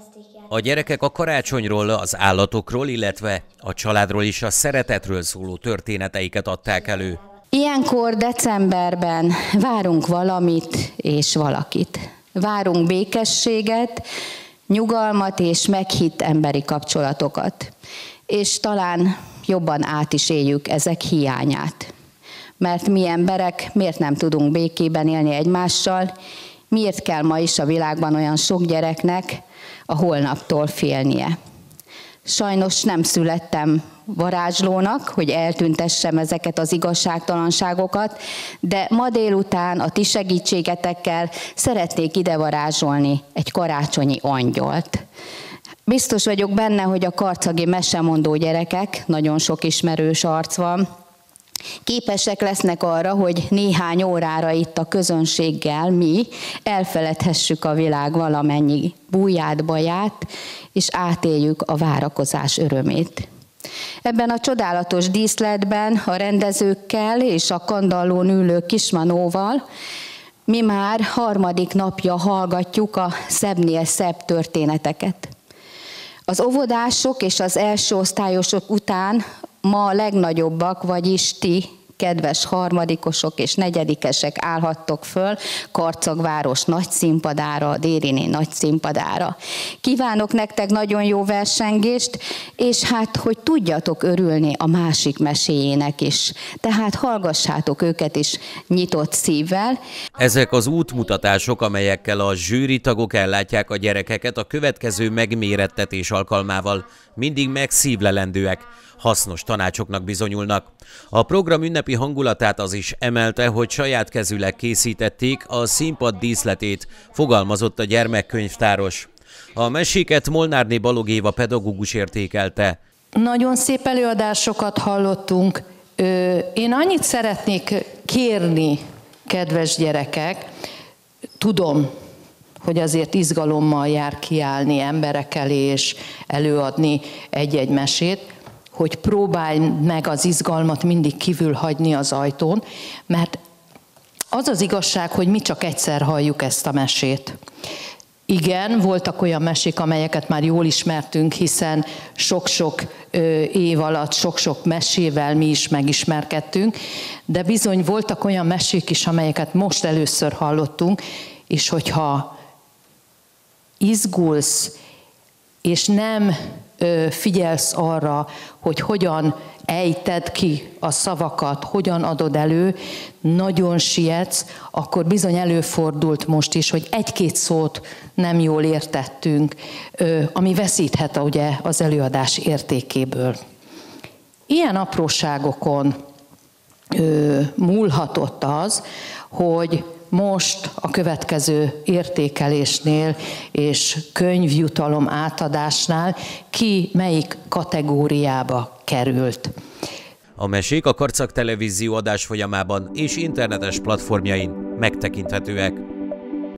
A gyerekek a karácsonyról, az állatokról, illetve a családról és a szeretetről szóló történeteiket adták elő. Ilyenkor decemberben várunk valamit és valakit. Várunk békességet, nyugalmat és meghitt emberi kapcsolatokat. És talán jobban át is éljük ezek hiányát. Mert mi emberek miért nem tudunk békében élni egymással, miért kell ma is a világban olyan sok gyereknek a holnaptól félnie. Sajnos nem születtem varázslónak, hogy eltüntessem ezeket az igazságtalanságokat, de ma délután a ti segítségetekkel szeretnék ide varázsolni egy karácsonyi angyolt. Biztos vagyok benne, hogy a karcagi mesemondó gyerekek, nagyon sok ismerős arc van, képesek lesznek arra, hogy néhány órára itt a közönséggel mi elfeledhessük a világ valamennyi búját, baját, és átéljük a várakozás örömét. Ebben a csodálatos díszletben a rendezőkkel és a kandallón ülő Kismanóval mi már harmadik napja hallgatjuk a szebbnél szebb történeteket. Az óvodások és az első osztályosok után ma a legnagyobbak, vagyis ti, kedves harmadikosok és negyedikesek állhattok föl Karcagváros nagy színpadára, Dériné nagy színpadára. Kívánok nektek nagyon jó versengést, és hát, hogy tudjatok örülni a másik meséjének is. Tehát hallgassátok őket is nyitott szívvel. Ezek az útmutatások, amelyekkel a zsűritagok ellátják a gyerekeket a következő megmérettetés alkalmával, mindig megszívlelendőek, hasznos tanácsoknak bizonyulnak. A program ünnepi hangulatát az is emelte, hogy saját kezűleg készítették a színpad díszletét, fogalmazott a gyermekkönyvtáros. A meséket Molnárné Balogh Éva pedagógus értékelte. Nagyon szép előadásokat hallottunk. Én annyit szeretnék kérni, kedves gyerekek, tudom, hogy azért izgalommal jár kiállni emberek elé és előadni egy-egy mesét, hogy próbálj meg az izgalmat mindig kívül hagyni az ajtón, mert az az igazság, hogy mi csak egyszer halljuk ezt a mesét. Igen, voltak olyan mesék, amelyeket már jól ismertünk, hiszen sok-sok év alatt sok-sok mesével mi is megismerkedtünk, de bizony voltak olyan mesék is, amelyeket most először hallottunk, és hogyha izgulsz, és nem figyelsz arra, hogy hogyan ejted ki a szavakat, hogyan adod elő, nagyon sietsz, akkor bizony előfordult most is, hogy egy-két szót nem jól értettünk, ami veszíthet ugye az előadás értékéből. Ilyen apróságokon múlhatott az, hogy most a következő értékelésnél és könyvjutalom átadásnál ki melyik kategóriába került. A mesék a Karcag Televízió adásfolyamában és internetes platformjain megtekinthetőek.